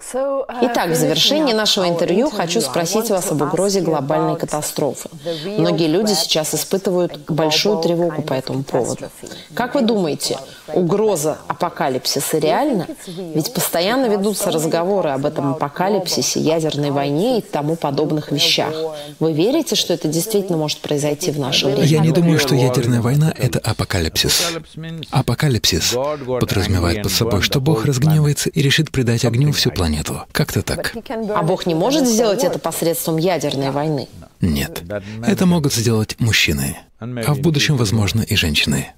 Итак, в завершении нашего интервью хочу спросить вас об угрозе глобальной катастрофы. Многие люди сейчас испытывают большую тревогу по этому поводу. Как вы думаете, угроза апокалипсиса реальна? Ведь постоянно ведутся разговоры об этом апокалипсисе, ядерной войне и тому подобных вещах. Вы верите, что это действительно может произойти в наше время? Я не думаю, что ядерная война — это апокалипсис. Апокалипсис подразумевает под собой, что Бог разгневается и решит придать огню всю планету. Как-то так. А Бог не может сделать это посредством ядерной войны? Нет. Это могут сделать мужчины. А в будущем, возможно, и женщины.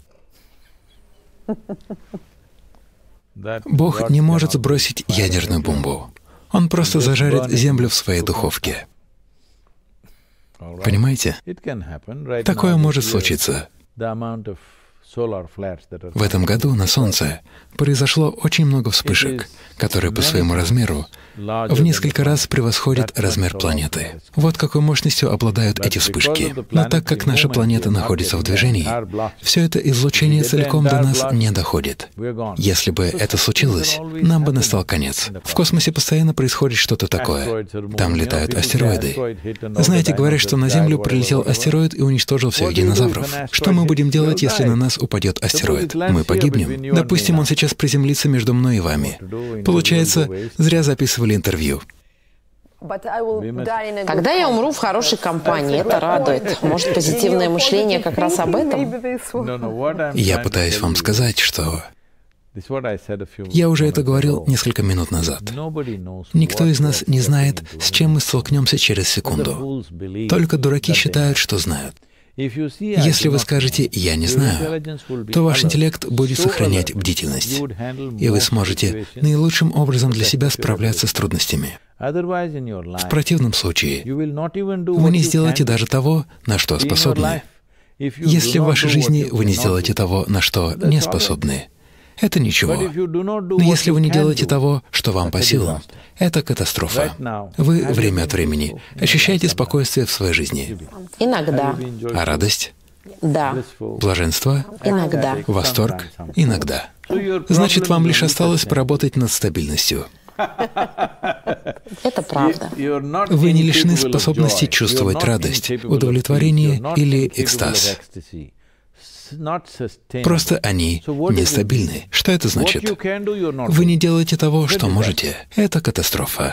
Бог не может сбросить ядерную бомбу. Он просто зажарит землю в своей духовке. Понимаете? Такое может случиться. В этом году на Солнце произошло очень много вспышек, которые по своему размеру в несколько раз превосходят размер планеты. Вот какой мощностью обладают эти вспышки. Но так как наша планета находится в движении, все это излучение целиком до нас не доходит. Если бы это случилось, нам бы настал конец. В космосе постоянно происходит что-то такое. Там летают астероиды. Знаете, говорят, что на Землю прилетел астероид и уничтожил всех динозавров. Что мы будем делать, если на нас упадет астероид? Мы погибнем. Допустим, он сейчас приземлится между мной и вами. Получается, зря записывали интервью. Когда я умру в хорошей компании, это радует. Может, позитивное мышление как раз об этом? Я пытаюсь вам сказать, что... Я уже это говорил несколько минут назад. Никто из нас не знает, с чем мы столкнемся через секунду. Только дураки считают, что знают. Если вы скажете «я не знаю», то ваш интеллект будет сохранять бдительность, и вы сможете наилучшим образом для себя справляться с трудностями. В противном случае вы не сделаете даже того, на что способны. Если в вашей жизни вы не сделаете того, на что не способны, это ничего. Но если вы не делаете того, что вам по силам, это катастрофа. Вы время от времени ощущаете спокойствие в своей жизни. Иногда. А радость? Да. Блаженство? Иногда. Восторг? Иногда. Значит, вам лишь осталось поработать над стабильностью. Это правда. Вы не лишены способности чувствовать радость, удовлетворение или экстаз. Просто они нестабильны. Что это значит? Вы не делаете того, что можете. Это катастрофа.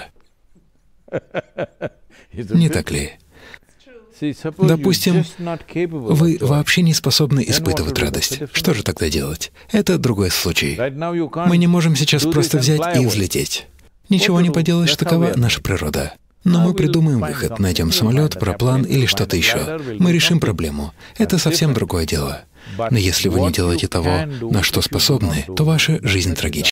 Не так ли? Допустим, вы вообще не способны испытывать радость. Что же тогда делать? Это другой случай. Мы не можем сейчас просто взять и взлететь. Ничего не поделаешь, такова наша природа. Но мы придумаем выход, найдем самолет, параплан или что-то еще. Мы решим проблему. Это совсем другое дело. Но если вы не делаете того, на что способны, то ваша жизнь трагична.